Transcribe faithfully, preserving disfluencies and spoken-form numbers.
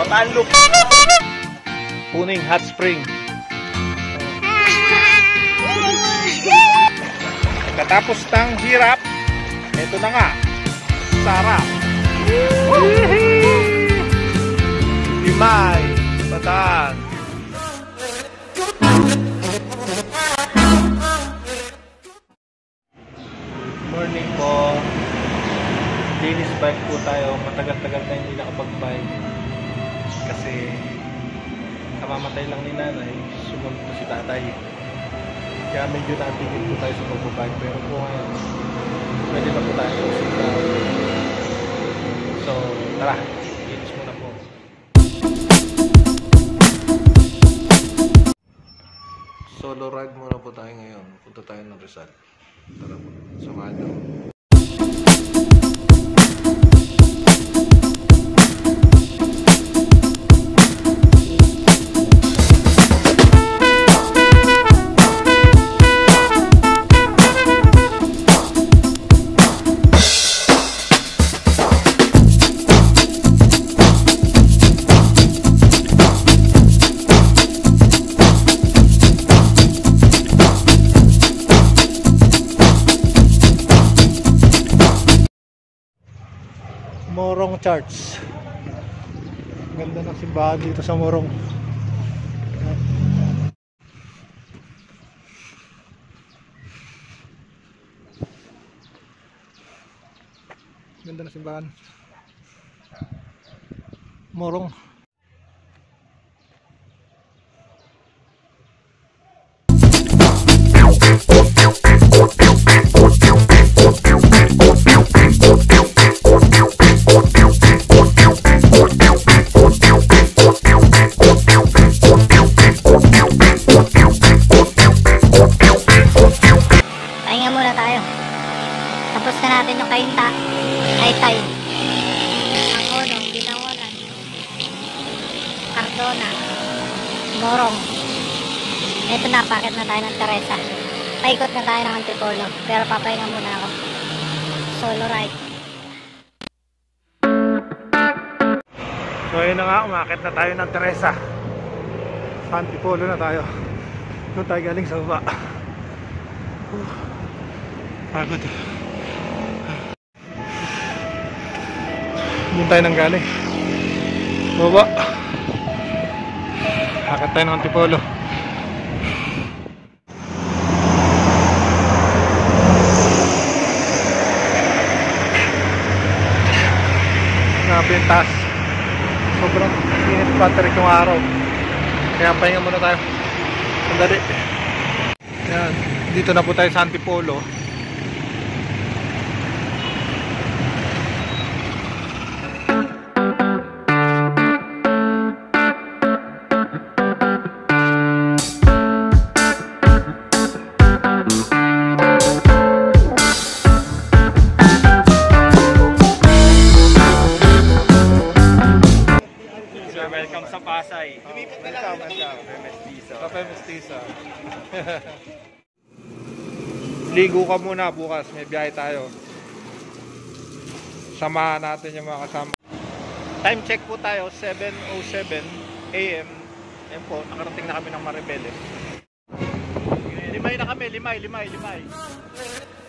Panlup. Puning Hot Spring. Katapos ng hirap, ito na nga, sarap. Limay, Bataan. Morning po. Linis bike po tayo. Matagal-tagal na hindi nakapag-bike. Kasi kamamatay lang ni nanay, sumunod po si tatay. Kaya medyo natigil po tayo sa pag-bike. Pero po ngayon, pwede na po tayo usita. So, tara. Linis muna po. Solo ride muna po tayo ngayon. Punta tayo ng Rizal. Tara po. Samahan nyo. Morong Church. Ganda ng simbahan dito sa Morong. Ganda ng simbahan. Morong. Tapos na natin yung kainta, Taytay, Angono, Binawaran, Cardona, Morong. Ito na, pakit na tayo ng Teresa. Paikot na tayo ng Antipolo, pero papahinga muna ako. Solo ride. So yun na nga, umakit na tayo ng Teresa. Sa Antipolo na tayo. Doon tayo galing sa baba. uh, Pagod. Doon tayo nang galing. Baba. Akit tayo ng Antipolo. Grabe yung taas. Sobrang init battery itong araw. Kaya pahinga muna tayo. Sandali. Yan. Dito na po tayo sa Antipolo. Welcome sa Pasay. Oh, welcome, welcome. Kape Mestiza. Ligo ka muna bukas, may biyahe tayo. Samahan natin yung mga kasama. Time check po tayo, seven oh seven A M Ayan po, nakarating na kami ng Maribeles. Limay na kami, limay, limay, limay.